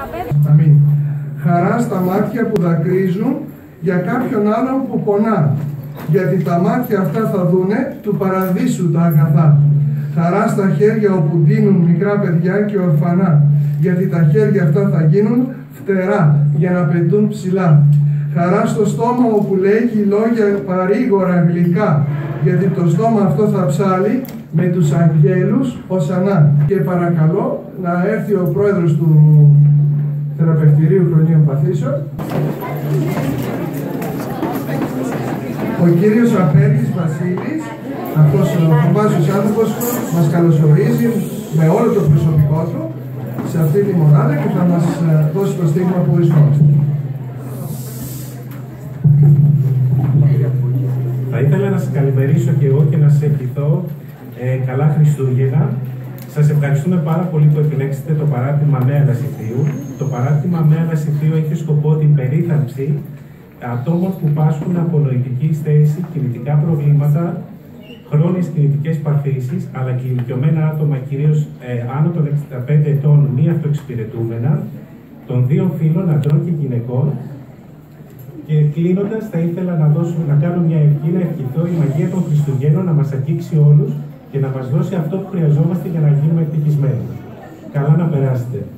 Αμήν. Χαρά στα μάτια που δακρύζουν για κάποιον άλλον που πονά, γιατί τα μάτια αυτά θα δούνε του παραδείσου τα αγαθά. Χαρά στα χέρια όπου ντύνουν μικρά παιδιά και ορφανά, γιατί τα χέρια αυτά θα γίνουν φτερά για να πετούν ψηλά. Χαρά στο στόμα όπου λέγει λόγια παρήγορα γλυκά, γιατί το στόμα αυτό θα ψάλει με τους αγγέλους οσανά. Και παρακαλώ να έρθει ο πρόεδρος του Θεραπευτηρίου Χρονίων Παθήσεων, ο κύριος Απέργης Βασίλης, αυτός ο θαυμάσιος άνθρωπος μας καλωσορίζει με όλο το προσωπικό του σε αυτή τη μονάδα και θα μας δώσει το στίγμα που βρισκόμαστε. Θα ήθελα να σας καλημερίσω και εγώ και να σας ευχηθώ καλά Χριστούγεννα. Σας ευχαριστούμε πάρα πολύ που επιλέξετε το παράρτημα με ανασυθίου. Το παράρτημα με ανασυθίου έχει σκοπό την περίθαλψη ατόμων που πάσχουν από νοητική στέρηση, κινητικά προβλήματα, χρόνιες κινητικές παθήσεις, αλλά και ηλικιωμένα άτομα, κυρίως άνω των 65 ετών, μη αυτοεξυπηρετούμενα, των δύο φύλων, ανδρών και γυναικών. Και κλείνοντας, θα ήθελα να κάνω μια ευχή, να ευχηθώ η μαγεία των Χριστουγέννων να μας αγγίξει όλους και να μας δώσει αυτό που χρειαζόμαστε για να γίνουμε ευτυχισμένοι. Καλά να περάσετε.